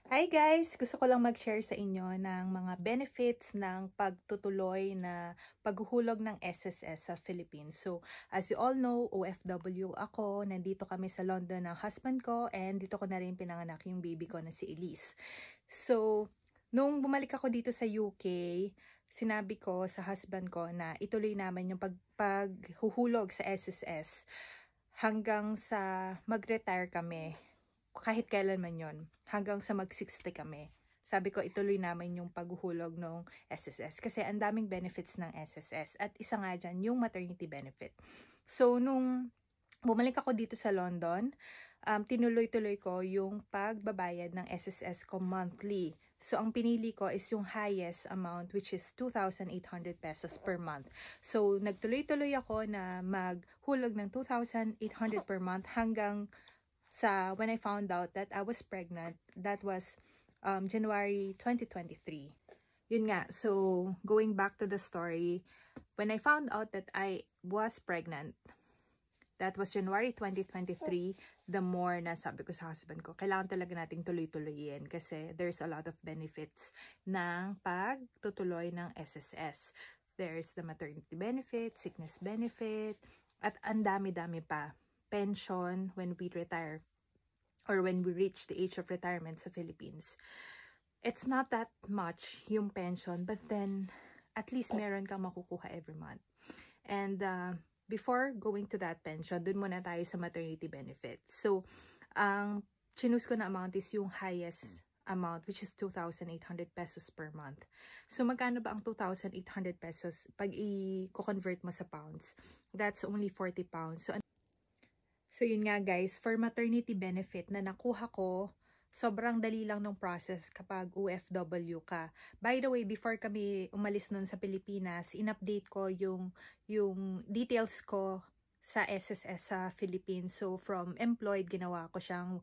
Hi guys! Gusto ko lang mag-share sa inyo ng mga benefits ng pagtutuloy na paghuhulog ng SSS sa Philippines. So, as you all know, OFW ako. Nandito kami sa London ng husband ko and dito ko na rin pinanganak yung baby ko na si Elise. So, nung bumalik ako dito sa UK, sinabi ko sa husband ko na ituloy namin yung paghuhulog sa SSS hanggang sa mag-retire kami. Kahit kailan man yon, hanggang sa mag-60 kami. Sabi ko, ituloy namin yung paghuhulog ng SSS kasi ang daming benefits ng SSS at isa nga dyan yung maternity benefit. So, nung bumalik ako dito sa London, tinuloy-tuloy ko yung pagbabayad ng SSS ko monthly. So, ang pinili ko is yung highest amount which is 2,800 pesos per month. So, nagtuloy-tuloy ako na maghulog ng 2,800 per month hanggang when I found out that I was pregnant. That was January 2023. Yun nga, so going back to the story, when I found out that I was pregnant, that was January 2023, the more na sabi ko sa husband ko, kailangan talaga nating tuloy-tuloyin kasi there's a lot of benefits ng pagtutuloy ng SSS. There's the maternity benefit, sickness benefit, at ang dami-dami pa. Pension when we retire or when we reach the age of retirement sa Philippines. It's not that much yung pension, but then at least meron kang makukuha every month. And before going to that pension, dun muna tayo sa maternity benefit. So, ang choose ko na amount is yung highest amount, which is 2,800 pesos per month. So, magkano ba ang 2,800 pesos pag i-convert mo sa pounds? That's only 40 pounds. So, yun nga guys, for maternity benefit na nakuha ko, sobrang dali lang ng process kapag OFW ka. By the way, before kami umalis nun sa Pilipinas, in-update ko yung details ko sa SSS sa Philippines. So, from employed, ginawa ko siyang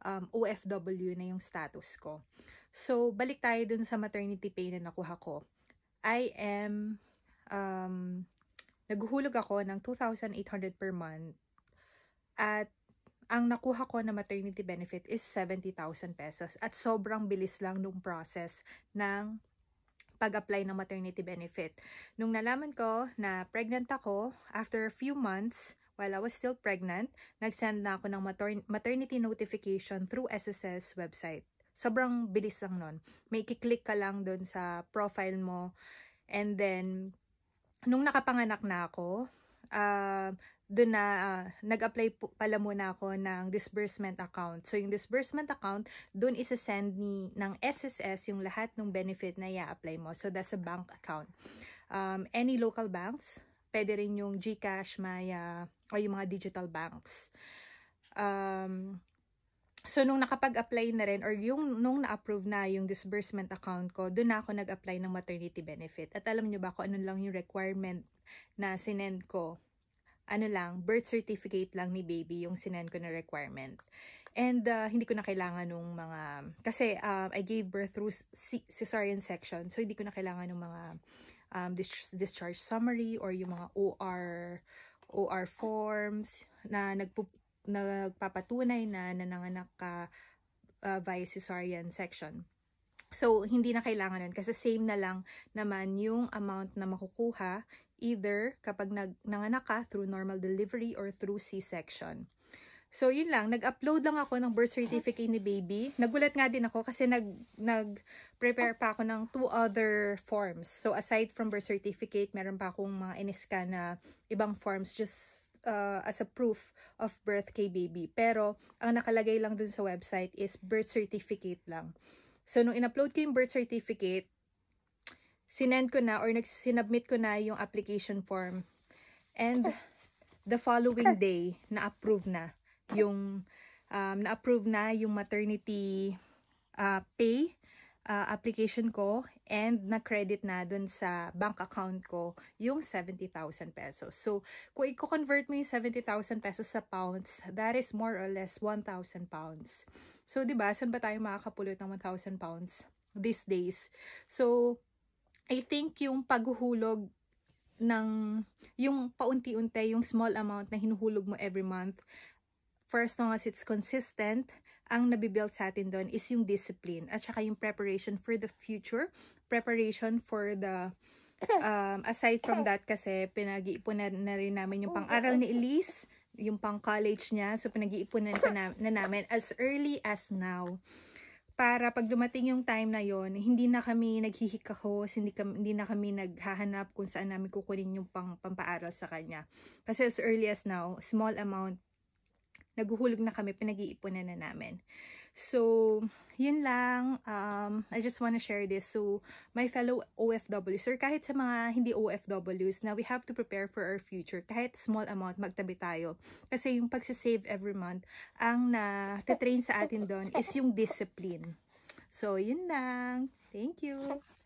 OFW na yung status ko. So, balik tayo dun sa maternity pay na nakuha ko. Naghuhulog ako ng 2,800 per month. At ang nakuha ko na maternity benefit is 70,000 pesos. At sobrang bilis lang nung process ng pag-apply ng maternity benefit. Nung nalaman ko na pregnant ako, after a few months, while I was still pregnant, nag-send na ako ng maternity notification through SSS website. Sobrang bilis lang nun. May kiklik ka lang dun sa profile mo. And then, nung nakapanganak na ako, doon na nag-apply pala muna ako ng disbursement account. So, yung disbursement account, doon isa-send ng SSS yung lahat ng benefit na i-apply mo. So, that's a bank account. Any local banks, pwede rin yung GCash, Maya, o yung mga digital banks. So, nung nakapag-apply na rin, or nung na-approve na yung disbursement account ko, doon na ako nag-apply ng maternity benefit. At alam nyo ba kung ano lang yung requirement na sinend ko? Ano lang, birth certificate lang ni baby yung sinend ko na requirement. And hindi ko na kailangan nung mga, kasi I gave birth through cesarean section, so hindi ko na kailangan nung mga discharge summary or yung mga OR forms na nagpapatunay na nananganak ka via cesarean section. So, hindi na kailangan nun kasi same na lang naman yung amount na makukuha either kapag nanganak ka through normal delivery or through C-section. So, yun lang. Nag-upload lang ako ng birth certificate ni baby. Nagulat nga din ako kasi nag-prepare pa ako ng 2 other forms. So, aside from birth certificate, meron pa akong mga in-scan na ibang forms just as a proof of birth kay baby. Pero, ang nakalagay lang dun sa website is birth certificate lang. So, nung in-upload ko yung birth certificate, sinend ko na or sinubmit ko na yung application form. And the following day, na-approve na yung maternity pay application ko and na-credit na dun sa bank account ko yung 70,000 pesos. So, kung i-convert mo yung 70,000 pesos sa pounds, that is more or less 1,000 pounds. So, diba, saan ba tayo makakapulot ng 1,000 pounds these days? So, I think yung paghuhulog yung paunti-unti, yung small amount na hinuhulog mo every month, first long as it's consistent, ang nabibuild sa atin doon is yung discipline at saka yung preparation for the future, preparation for the aside from that kasi pinag-iipunan na rin namin yung pang-aral ni Elise, yung pang-college niya. So pinag-iipunan pa na namin as early as now. Para pag dumating yung time na yon, hindi na kami naghihikahos, hindi na kami naghahanap kung saan namin kukunin yung pampaaral sa kanya. Kasi as early as now, small amount, naghuhulog na kami, pinag-iipunan na namin. So, yun lang. I just want to share this. So, my fellow OFWs, or kahit sa mga hindi OFWs, na we have to prepare for our future. Kahit small amount, magtabi tayo. Kasi yung pagsisave every month, ang na-train sa atin doon is yung discipline. So, yun lang. Thank you.